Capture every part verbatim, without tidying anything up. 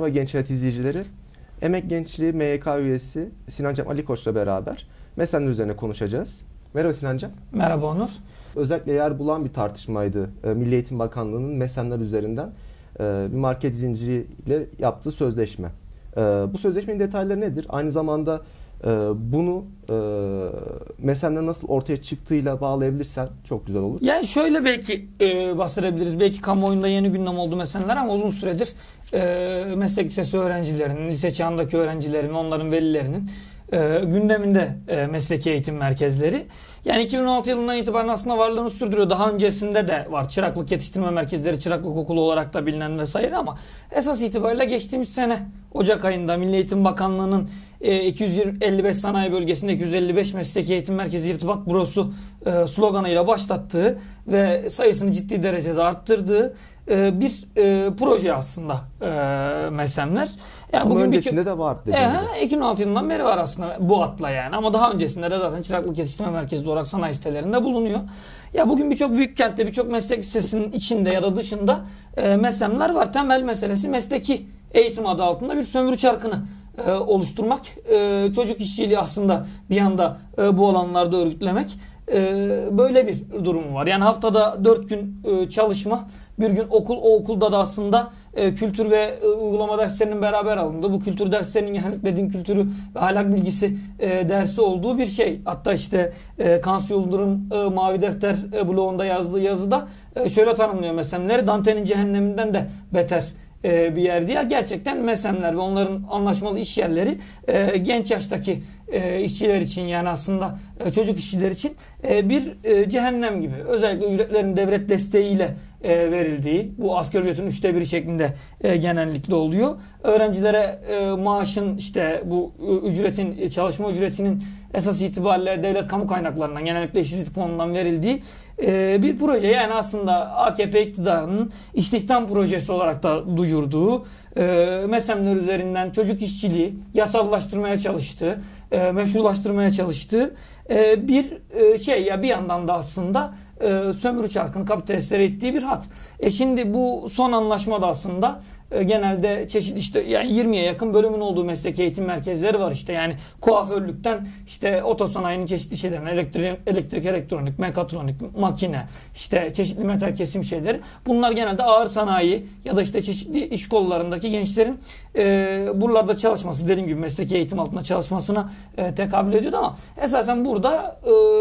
Merhaba Genç Hayat izleyicileri. Emek Gençliği M Y K üyesi Sinancam Ali Koç'la beraber mesleğin üzerine konuşacağız. Merhaba Sinancam. Merhaba Onur. Özellikle yer bulan bir tartışmaydı. Milli Eğitim Bakanlığı'nın mesleğler üzerinden bir market zinciriyle yaptığı sözleşme. Bu sözleşmenin detayları nedir? Aynı zamanda bunu mesleğin nasıl ortaya çıktığıyla bağlayabilirsen çok güzel olur. Yani şöyle belki e, bahsedebiliriz. Belki kamuoyunda yeni gündem oldu meseleler ama uzun süredir e, meslek lisesi öğrencilerinin, lise çağındaki öğrencilerin, onların velilerinin e, gündeminde e, mesleki eğitim merkezleri. Yani iki bin on altı yılından itibaren aslında varlığını sürdürüyor. Daha öncesinde de var. Çıraklık yetiştirme merkezleri, çıraklık okulu olarak da bilinen vesaire ama esas itibariyle geçtiğimiz sene Ocak ayında Milli Eğitim Bakanlığı'nın iki yüz elli beş sanayi bölgesinde iki yüz elli beş mesleki eğitim merkezi irtibat bürosu sloganıyla başlattığı ve sayısını ciddi derecede arttırdığı bir proje aslında MESEM'ler. Yani ama bugün öncesinde de var dediğim gibi. iki bin on altı yılından beri var aslında bu adla yani. Ama daha öncesinde de zaten çıraklık yetiştirme merkezi olarak sanayi sitelerinde bulunuyor. Ya bugün birçok büyük kentte, birçok meslek lisesinin içinde ya da dışında MESEM'ler var. Temel meselesi mesleki eğitim adı altında bir sömürü çarkını e, oluşturmak. E, çocuk işçiliği aslında bir yanda e, bu alanlarda örgütlemek. E, böyle bir durumu var. Yani haftada dört gün e, çalışma, bir gün okul. O okulda da aslında e, kültür ve e, uygulama derslerinin beraber alındığı, bu kültür derslerinin genellikle din kültürü ve ahlak bilgisi e, dersi olduğu bir şey. Hatta işte e, Kansu Yıldırım e, Mavi Defter e, blogunda yazdığı yazıda e, şöyle tanımlıyor mesemleri. Dante'nin cehenneminden de beter bir yer diye. Gerçekten MESEM'ler ve onların anlaşmalı iş yerleri e, genç yaştaki e, işçiler için yani aslında e, çocuk işçiler için e, bir e, cehennem gibi. Özellikle ücretlerin devlet desteğiyle e, verildiği, bu asgari ücretin üçte biri şeklinde e, genellikle oluyor. Öğrencilere e, maaşın işte bu e, ücretin, çalışma ücretinin esas itibariyle devlet kamu kaynaklarından, genellikle işsizlik fonundan verildiği e, bir proje. Yani aslında A K P iktidarının istihdam projesi olarak da duyurduğu, e, MESEM'ler üzerinden çocuk işçiliği yasallaştırmaya çalıştığı, e, meşrulaştırmaya çalıştığı e, bir e, şey ya bir yandan da aslında e, sömürü çarkını kapitalistlere ettiği bir hat. E şimdi bu son anlaşmada aslında e, genelde çeşit işte yani yirmiye yakın bölümün olduğu meslek eğitim merkezleri var işte yani kuaförlükten işte otosanayinin çeşitli şeylerine elektrik, elektrik, elektronik, mekatronik, makine, işte çeşitli metal kesim şeyleri. Bunlar genelde ağır sanayi ya da işte çeşitli iş kollarındaki gençlerin e, buralarda çalışması, dediğim gibi mesleki eğitim altında çalışmasına e, tekabül ediyordu ama esasen burada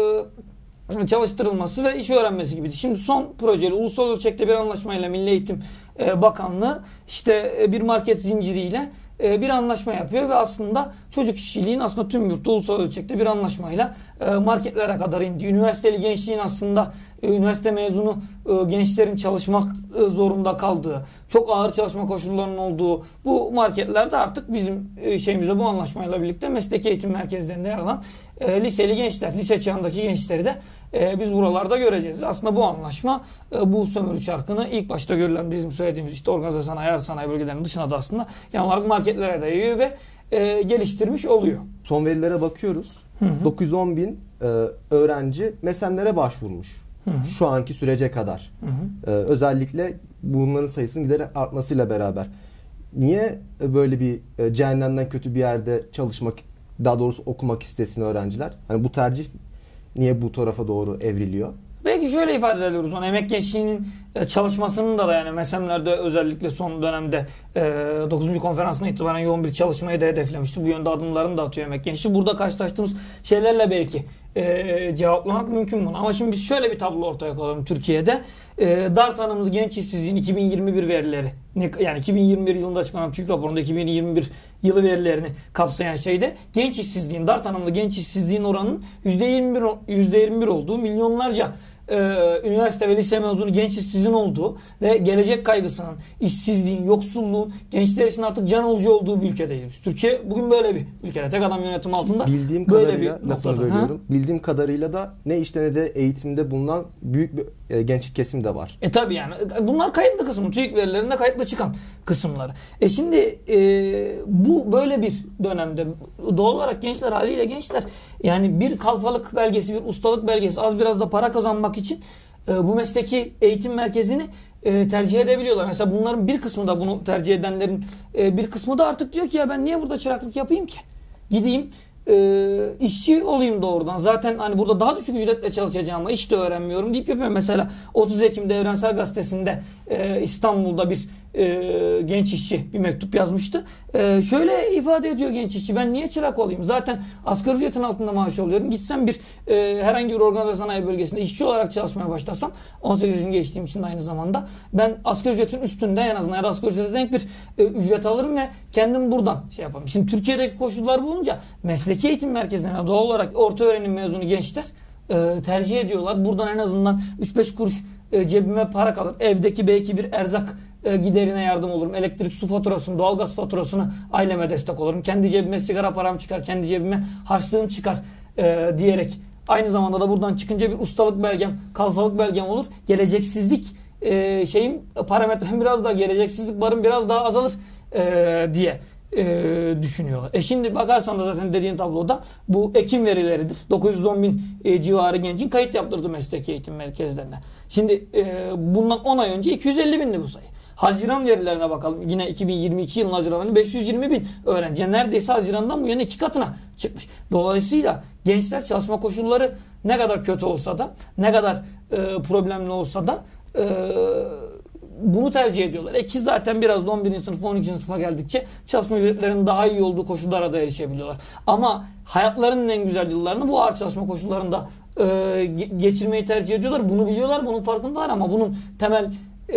e, çalıştırılması ve iş öğrenmesi gibiydi. Şimdi son projeli ulusal ölçekte bir anlaşmayla Milli Eğitim Bakanlığı işte bir market zinciriyle bir anlaşma yapıyor ve aslında çocuk işçiliğin aslında tüm yurtta ulusal ölçekte bir anlaşmayla marketlere kadar indi. Üniversiteli gençliğin aslında üniversite mezunu gençlerin çalışmak zorunda kaldığı, çok ağır çalışma koşullarının olduğu bu marketlerde artık bizim şeyimizde bu anlaşmayla birlikte mesleki eğitim merkezlerinde yer alan liseli gençler, lise çağındaki gençleri de biz buralarda göreceğiz. Aslında bu anlaşma bu sömürü çarkını ilk başta görülen bizim söylediğimiz işte organize sanayi, ağır sanayi bölgelerinin dışına da aslında genel olarak marketlere de yayıyor ve e, geliştirmiş oluyor. Son verilere bakıyoruz. Hı hı. dokuz yüz on bin e, öğrenci MESEM'lere başvurmuş. Hı hı. Şu anki sürece kadar. Hı hı. E, özellikle bunların sayısının giderek artmasıyla beraber. Niye böyle bir e, cehennemden kötü bir yerde çalışmak, daha doğrusu okumak istesin öğrenciler? Hani bu tercih niye bu tarafa doğru evriliyor? Belki şöyle ifade ediyoruz onu. Emek gençliğinin çalışmasının da, da yani MESEM'lerde özellikle son dönemde dokuzuncu konferansına itibaren yoğun bir çalışmayı da hedeflemişti. Bu yönde adımlarını da atıyor emek gençliği. Burada karşılaştığımız şeylerle belki e, cevaplamak mümkün bunu. Ama şimdi biz şöyle bir tablo ortaya koyalım Türkiye'de. E, dar tanımlı genç işsizliğin iki bin yirmi bir verileri, yani iki bin yirmi bir yılında açıklanan TÜİK raporunda iki bin yirmi bir yılı verilerini kapsayan şeyde genç işsizliğin, dar tanımlı genç işsizliğin oranının yüzde yirmi bir, yüzde yirmi bir olduğu, milyonlarca Ee, üniversite ve lise mezunu genç işsizin olduğu ve gelecek kaygısının, işsizliğin, yoksulluğun gençler için artık can alıcı olduğu bir ülkedeyiz. Türkiye bugün böyle bir ülkede. Tek adam yönetimi altında bildiğim böyle kadarıyla, bir lafını noktada. bölüyorum. Ha? Bildiğim kadarıyla da ne işte ne de eğitimde bulunan büyük bir e, gençlik kesim de var. E tabi yani. Bunlar kayıtlı kısmı. TÜİK verilerinde kayıtlı çıkan kısımları. E şimdi e, bu böyle bir dönemde doğal olarak gençler haliyle gençler yani bir kalfalık belgesi, bir ustalık belgesi, az biraz da para kazanmak için e, bu mesleki eğitim merkezini e, tercih edebiliyorlar. Mesela bunların bir kısmı da bunu tercih edenlerin e, bir kısmı da artık diyor ki ya ben niye burada çıraklık yapayım ki? Gideyim e, işçi olayım doğrudan. Zaten hani burada daha düşük ücretle çalışacağım ama iş de öğrenmiyorum deyip yapıyorum. Mesela otuz Ekim'de Evrensel Gazetesi'nde e, İstanbul'da bir e, genç işçi bir mektup yazmıştı. E, şöyle ifade ediyor genç işçi: ben niye çırak olayım? Zaten asgari ücretin altında maaş alıyorum. Gitsem bir e, herhangi bir organize sanayi bölgesinde işçi olarak çalışmaya başlasam, on sekiz yaşını geçtiğim için de aynı zamanda ben asgari ücretin üstünde en azından ya da asgari ücrete denk bir e, ücret alırım ve kendim buradan şey yaparım. Şimdi Türkiye'deki koşullar bulunca mesleki eğitim merkezlerine doğal olarak orta öğrenim mezunu gençler e, tercih ediyorlar. Buradan en azından üç beş kuruş e, cebime para kalır. Evdeki belki bir erzak e, giderine yardım olurum. Elektrik, su faturasını, doğalgaz faturasını aileme destek olurum. Kendi cebime sigara param çıkar, kendi cebime harçlığım çıkar e, diyerek aynı zamanda da buradan çıkınca bir ustalık belgem, kalfalık belgem olur. Geleceksizlik e, şeyim, parametrem biraz daha, geleceksizlik barım biraz daha azalır e, diye E, düşünüyorlar. E şimdi bakarsan da zaten dediğin tabloda bu Ekim verileridir. dokuz yüz on bin e, civarı gencin kayıt yaptırdı mesleki eğitim merkezlerine. Şimdi e, bundan on ay önce iki yüz elli bindi bu sayı. Haziran verilerine bakalım. Yine iki bin yirmi iki yılının Haziran'ı beş yüz yirmi bin öğrenci. Neredeyse Haziran'dan bu yana iki katına çıkmış. Dolayısıyla gençler çalışma koşulları ne kadar kötü olsa da, ne kadar e, problemli olsa da e, bunu tercih ediyorlar. E ki zaten biraz da on birinci sınıfa, on ikinci sınıfa geldikçe çalışma ücretlerinin daha iyi olduğu koşullara da erişebiliyorlar. Ama hayatlarının en güzel yıllarını bu ağır çalışma koşullarında e, geçirmeyi tercih ediyorlar. Bunu biliyorlar, bunun farkındalar ama bunun temel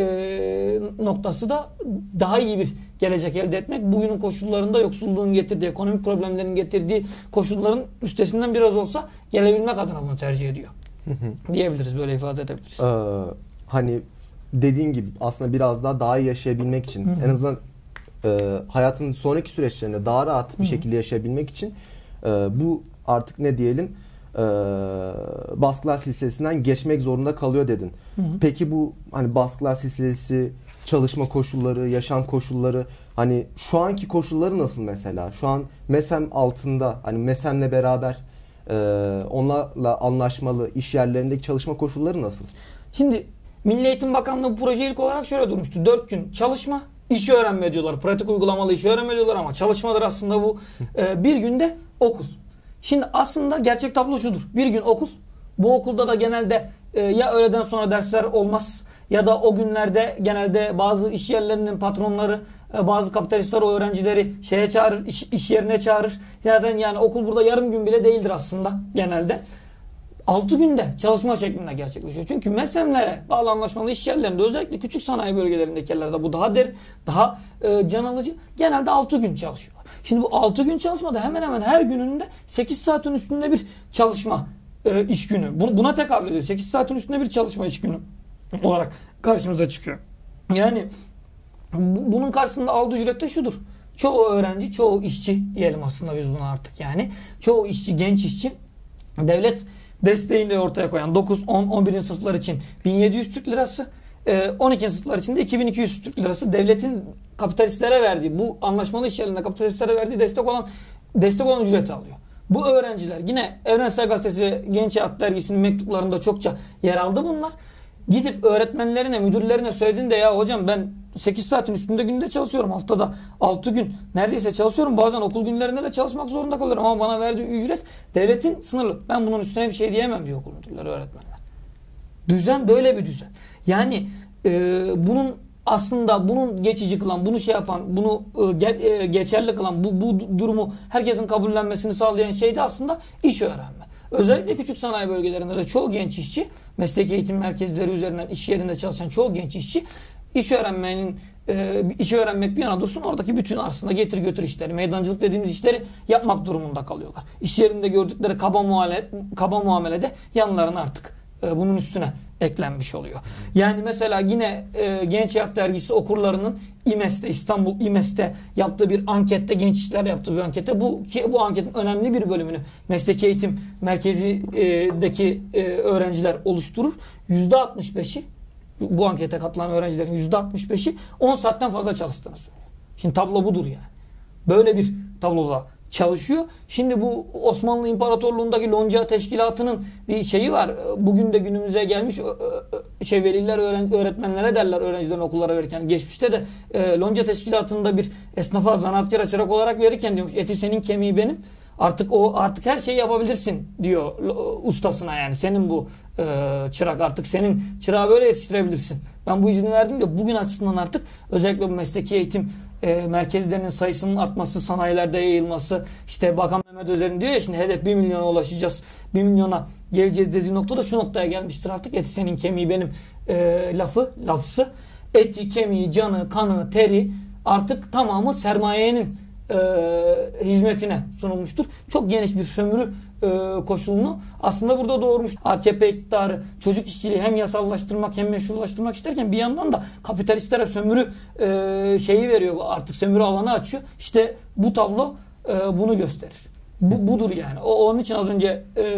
e, noktası da daha iyi bir gelecek elde etmek. Bugünün koşullarında yoksulluğun getirdiği, ekonomik problemlerin getirdiği koşulların üstesinden biraz olsa gelebilmek adına bunu tercih ediyor. Diyebiliriz, böyle ifade edebiliriz. Ee, hani dediğin gibi aslında biraz daha daha iyi yaşayabilmek için, Hı-hı. en azından e, hayatın sonraki süreçlerinde daha rahat bir Hı-hı. şekilde yaşayabilmek için e, bu artık ne diyelim e, baskılar silsilesinden geçmek zorunda kalıyor dedin. Hı-hı. Peki bu hani baskılar silsilesi, çalışma koşulları, yaşam koşulları, hani şu anki koşulları nasıl mesela? Şu an MESEM altında, hani MESEM'le beraber e, onlarla anlaşmalı iş yerlerindeki çalışma koşulları nasıl? Şimdi Milli Eğitim Bakanlığı bu proje ilk olarak şöyle durmuştu. dört gün çalışma, işi öğrenme diyorlar. Pratik uygulamalı işi öğrenme diyorlar ama çalışmadır aslında bu. Ee, bir günde okul. Şimdi aslında gerçek tablo şudur. Bir gün okul. Bu okulda da genelde e, ya öğleden sonra dersler olmaz ya da o günlerde genelde bazı iş yerlerinin patronları, e, bazı kapitalistler o öğrencileri şeye çağırır, iş, iş yerine çağırır. Zaten yani okul burada yarım gün bile değildir aslında genelde. altı günde çalışma şeklinde gerçekleşiyor. Çünkü MESEM'lere bağlı anlaşmalı iş yerlerinde, özellikle küçük sanayi bölgelerindeki yerlerde bu daha derin, daha e, can alıcı. Genelde altı gün çalışıyorlar. Şimdi bu altı gün çalışmada hemen hemen her gününde sekiz saatin üstünde bir çalışma e, iş günü. Bu, buna tekabül ediyor. sekiz saatin üstünde bir çalışma iş günü olarak karşımıza çıkıyor. Yani bu, bunun karşısında aldığı ücret de şudur. Çoğu öğrenci, çoğu işçi diyelim aslında biz bunu artık yani. Çoğu işçi, genç işçi devlet desteğiyle ortaya koyan dokuz, on, on birinci sınıflar için bin yedi yüz Türk lirası, on ikinci sınıflar için de iki bin iki yüz Türk lirası devletin kapitalistlere verdiği, bu anlaşmalı iş yerlerinde kapitalistlere verdiği destek olan destek olan ücreti alıyor. Bu öğrenciler yine Evrensel Gazetesi ve Genç Hayat Dergisi'nin mektuplarında çokça yer aldı bunlar. Gidip öğretmenlerine, müdürlerine söylediğinde ya hocam ben sekiz saatin üstünde günde çalışıyorum. Haftada altı gün neredeyse çalışıyorum. Bazen okul günlerinde de çalışmak zorunda kalıyorum. Ama bana verdiği ücret devletin sınırlı. Ben bunun üstüne bir şey diyemem diyor okul müdürleri, öğretmenler. Düzen böyle bir düzen. Yani e, bunun aslında bunun geçici kılan, bunu şey yapan, bunu e, ge, e, geçerli kılan, bu, bu durumu herkesin kabullenmesini sağlayan şey de aslında iş öğrenme. Özellikle küçük sanayi bölgelerinde de çoğu genç işçi, mesleki eğitim merkezleri üzerinden iş yerinde çalışan çoğu genç işçi iş öğrenmenin e, işi öğrenmek bir yana dursun, oradaki bütün aslında getir götür işleri, meydancılık dediğimiz işleri yapmak durumunda kalıyorlar. İş yerinde gördükleri kaba muamele, kaba muamelede yanlarına artık e, bunun üstüne eklenmiş oluyor. Yani mesela yine e, Genç Hayat Dergisi okurlarının İMES'te, İstanbul İMES'te yaptığı bir ankette, genç işler yaptığı bir ankette, bu ki bu anketin önemli bir bölümünü mesleki eğitim merkezindeki e, öğrenciler oluşturur. yüzde altmış beşi, bu ankete katılan öğrencilerin yüzde altmış beşi on saatten fazla çalıştığını söylüyor. Şimdi tablo budur yani. Böyle bir tabloda çalışıyor. Şimdi bu Osmanlı İmparatorluğu'ndaki lonca teşkilatının bir şeyi var. Bugün de günümüze gelmiş şey veliler öğretmenlere derler öğrencilerin okullara verirken. Geçmişte de e, lonca teşkilatında bir esnafa zanaatkara çırak olarak verirken diyormuş eti senin kemiği benim. Artık o artık her şeyi yapabilirsin diyor ustasına yani. Senin bu e, çırak artık senin çırağı böyle yetiştirebilirsin. Ben bu izni verdim de bugün açısından artık özellikle bu mesleki eğitim e, merkezlerinin sayısının artması, sanayilerde yayılması, işte Bakan Mehmet Özer'in diyor ya şimdi hedef bir milyona ulaşacağız. bir milyona geleceğiz dediği noktada şu noktaya gelmiştir artık. Eti senin kemiği benim e, lafı, lafzı. Eti, kemiği, canı, kanı, teri artık tamamı sermayenin E, hizmetine sunulmuştur. Çok geniş bir sömürü e, koşulunu aslında burada doğurmuş. A K P iktidarı çocuk işçiliği hem yasallaştırmak hem meşrulaştırmak isterken bir yandan da kapitalistlere sömürü e, şeyi veriyor, artık sömürü alanı açıyor. İşte bu tablo e, bunu gösterir. Bu, budur yani. O, onun için az önce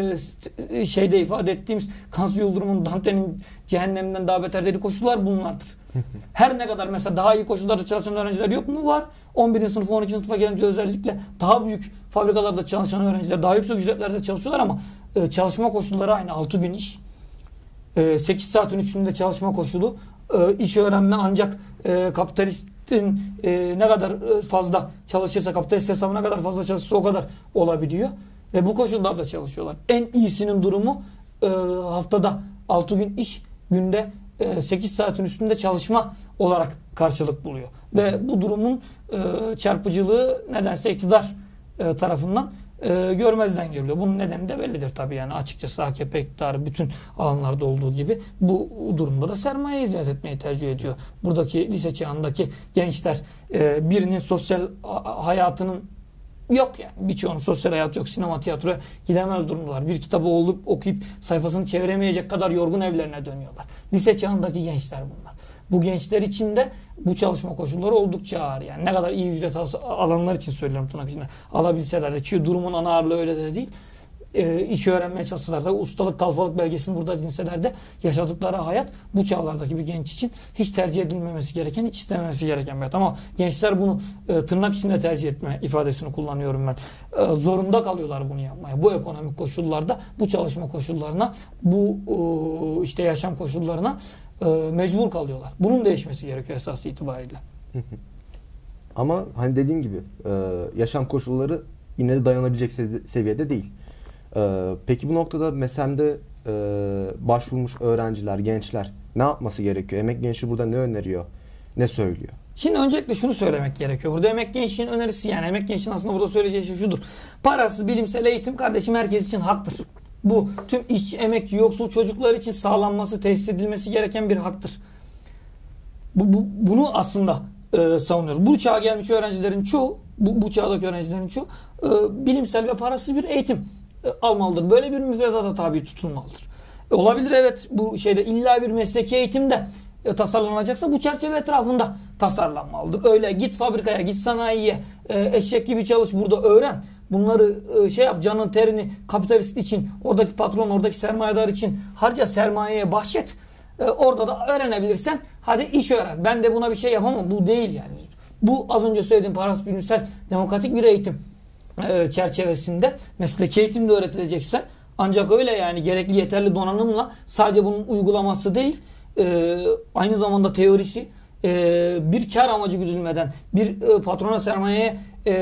e, şeyde ifade ettiğimiz Kansu Yıldırım'ın Dante'nin cehenneminden daha beter dediği koşullar bunlardır. Her ne kadar mesela daha iyi koşullarda çalışan öğrenciler yok mu? Var. on birinci sınıfa on ikinci sınıfa gelince özellikle daha büyük fabrikalarda çalışan öğrenciler daha yüksek ücretlerde çalışıyorlar ama e, çalışma koşulları aynı. altı gün iş. E, sekiz saatin üçünde çalışma koşulu. E, iş öğrenme ancak e, kapitalistin e, ne kadar fazla çalışırsa, kapitalist hesabına kadar fazla çalışırsa o kadar olabiliyor. Ve bu koşullarda çalışıyorlar. En iyisinin durumu e, haftada altı gün iş, günde sekiz saatin üstünde çalışma olarak karşılık buluyor. Ve bu durumun e, çarpıcılığı nedense iktidar e, tarafından e, görmezden geliyor. Bunun nedeni de bellidir tabii yani açıkçası A K P iktidarı bütün alanlarda olduğu gibi bu durumda da sermaye hizmet etmeyi tercih ediyor. Buradaki lise çağındaki gençler e, birinin sosyal hayatının yok yani. Birçoğunun sosyal hayatı yok. Sinema, tiyatroya gidemez durumdalar. Bir kitabı olup okuyup sayfasını çeviremeyecek kadar yorgun evlerine dönüyorlar. Lise çağındaki gençler bunlar. Bu gençler için de bu çalışma koşulları oldukça ağır yani. Ne kadar iyi ücret alanlar için söylüyorum tırnak içinde. Alabilseler de ki durumun ana ağırlığı öyle de değil. E, işi öğrenmeye çalışsalar da ustalık kalfalık belgesini burada edinseler de yaşadıkları hayat bu çağlardaki bir genç için hiç tercih edilmemesi gereken, hiç istememesi gereken bir hayat. Ama gençler bunu e, tırnak içinde tercih etme ifadesini kullanıyorum ben. E, zorunda kalıyorlar bunu yapmaya. Bu ekonomik koşullarda, bu çalışma koşullarına, bu e, işte yaşam koşullarına e, mecbur kalıyorlar. Bunun değişmesi gerekiyor esas itibariyle. Ama hani dediğim gibi e, yaşam koşulları yine de dayanabilecek seviyede değil. Peki bu noktada MESEM'de e, başvurmuş öğrenciler, gençler ne yapması gerekiyor? Emek Gençliği burada ne öneriyor? Ne söylüyor? Şimdi öncelikle şunu söylemek gerekiyor. Burada Emek Gençliği'nin önerisi yani Emek Gençliği'nin aslında burada söyleyeceği şey şudur. Parasız bilimsel eğitim kardeşim herkes için haktır. Bu tüm işçi, emekçi, yoksul çocuklar için sağlanması, tesis edilmesi gereken bir haktır. Bu, bu, bunu aslında e, savunuyoruz. Bu çağa gelmiş öğrencilerin çoğu, bu, bu çağdaki öğrencilerin çoğu e, bilimsel ve parasız bir eğitim almalıdır. Böyle bir müfredata tabi tutulmalıdır. E, olabilir evet bu şeyde illa bir mesleki eğitimde e, tasarlanacaksa bu çerçeve etrafında tasarlanmalıdır. Öyle git fabrikaya, git sanayiye, e, eşek gibi çalış burada öğren. Bunları e, şey yap canın terini kapitalist için, oradaki patron, oradaki sermayedar için harca, sermayeye bahşet. E, orada da öğrenebilirsen hadi iş öğren. Ben de buna bir şey yapamam. Bu değil yani. Bu az önce söylediğim parasız bilimsel demokratik bir eğitim çerçevesinde mesleki eğitimde öğretilecekse ancak öyle yani gerekli yeterli donanımla sadece bunun uygulaması değil e, aynı zamanda teorisi e, bir kar amacı güdülmeden bir e, patrona sermayeye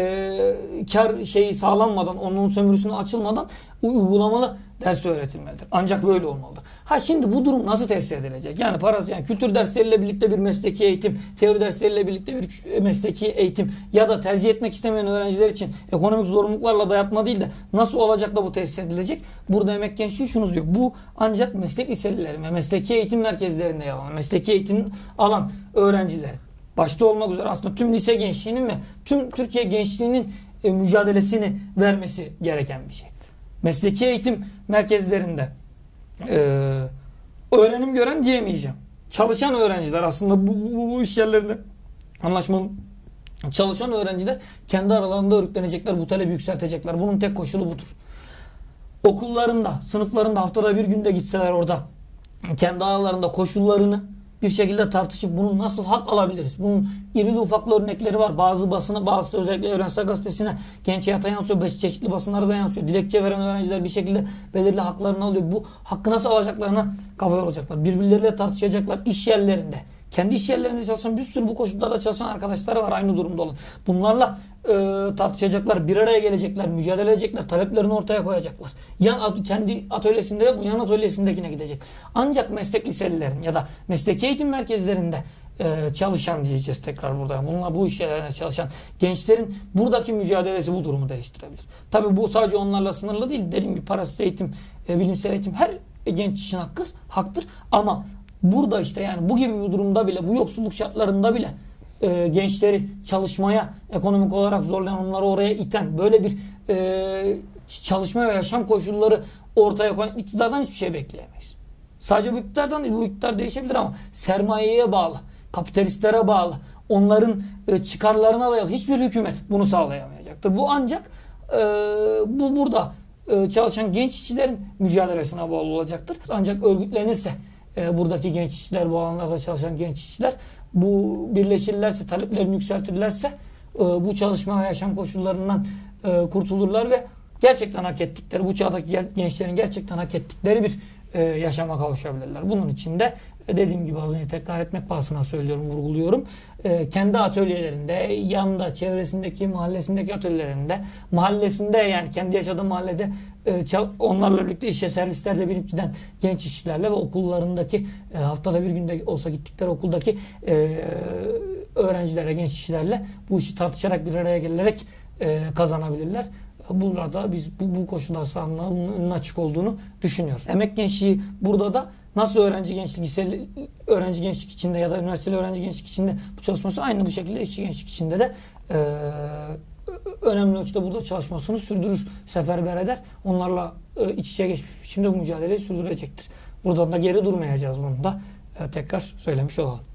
e, kar şeyi sağlanmadan onun sömürüsüne açılmadan uygulamalı ders öğretilmelidir. Ancak böyle olmalıdır. Ha şimdi bu durum nasıl tesis edilecek? Yani parası yani kültür dersleriyle birlikte bir mesleki eğitim, teori dersleriyle birlikte bir mesleki eğitim ya da tercih etmek istemeyen öğrenciler için ekonomik zorunluluklarla dayatma değil de nasıl olacak da bu tesis edilecek? Burada Emek Gençliği şunu diyor. Bu ancak meslek liseleri ve mesleki eğitim merkezlerinde yalan. Mesleki eğitim alan öğrenciler başta olmak üzere aslında tüm lise gençliğinin ve tüm Türkiye gençliğinin e, mücadelesini vermesi gereken bir şey. Mesleki eğitim merkezlerinde e, öğrenim gören diyemeyeceğim. Çalışan öğrenciler aslında bu, bu, bu iş yerlerinde anlaşmalı çalışan öğrenciler kendi aralarında örgütlenecekler, bu talebi yükseltecekler. Bunun tek koşulu budur. Okullarında, sınıflarında haftada bir günde gitseler orada kendi aralarında koşullarını bir şekilde tartışıp bunu nasıl hak alabiliriz? Bunun irili ufaklı örnekleri var. Bazı basını, bazı özellikle Evrensel Gazetesi'ne, Genç Hayat'a yansıyor, çeşitli basınlara da yansıyor. Dilekçe veren öğrenciler bir şekilde belirli haklarını alıyor. Bu hakkı nasıl alacaklarına kafa yoracaklar. Birbirleriyle tartışacaklar iş yerlerinde. Kendi iş yerlerinde çalışan bir sürü bu koşullarda çalışan arkadaşları var aynı durumda olan. Bunlarla e, tartışacaklar, bir araya gelecekler, mücadele edecekler, taleplerini ortaya koyacaklar. Yan kendi atölyesinde ve bu yan atölyesindekine gidecek. Ancak meslek liselilerin ya da mesleki eğitim merkezlerinde e, çalışan diyeceğiz tekrar burada. Bunlar bu iş yerlerinde çalışan gençlerin buradaki mücadelesi bu durumu değiştirebilir. Tabii bu sadece onlarla sınırlı değil. Dediğim gibi parasız eğitim, e, bilimsel eğitim her genç için hakkı, haktır. Ama burada işte yani bu gibi bir durumda bile, bu yoksulluk şartlarında bile e, gençleri çalışmaya ekonomik olarak zorlayan, onları oraya iten, böyle bir e, çalışma ve yaşam koşulları ortaya koyan iktidardan hiçbir şey bekleyemeyiz. Sadece bu iktidardan değil, bu iktidar değişebilir ama sermayeye bağlı, kapitalistlere bağlı, onların e, çıkarlarına dayalı hiçbir hükümet bunu sağlayamayacaktır. Bu ancak e, bu burada e, çalışan genç işçilerin mücadelesine bağlı olacaktır. Ancak örgütlenirse e, buradaki genç işçiler, bu alanlarda çalışan genç işçiler bu birleşirlerse, taleplerini yükseltirlerse e, bu çalışma ve yaşam koşullarından e, kurtulurlar ve gerçekten hak ettikleri, bu çağdaki gençlerin gerçekten hak ettikleri bir e, yaşama kavuşabilirler. Bunun için de e, dediğim gibi az önce tekrar etmek pahasına söylüyorum, vurguluyorum. E, kendi atölyelerinde, yanında, çevresindeki, mahallesindeki atölyelerinde, mahallesinde yani kendi yaşadığı mahallede e, çal, onlarla birlikte işe servislerde binip giden genç işçilerle ve okullarındaki e, haftada bir günde olsa gittikleri okuldaki e, öğrencilerle, genç işçilerle bu işi tartışarak bir araya gelerek e, kazanabilirler. Burada biz bu, bu koşullar sahanlığının açık olduğunu düşünüyoruz. Emek gençliği burada da nasıl öğrenci gençlik, liseli öğrenci gençlik içinde ya da üniversiteli öğrenci gençlik içinde bu çalışması aynı bu şekilde işçi gençlik içinde de e, önemli ölçüde burada çalışmasını sürdürür, seferber eder. Onlarla e, iç içe geçmiş biçimde bu mücadeleyi sürdürecektir. Buradan da geri durmayacağız bunu da e, tekrar söylemiş olalım.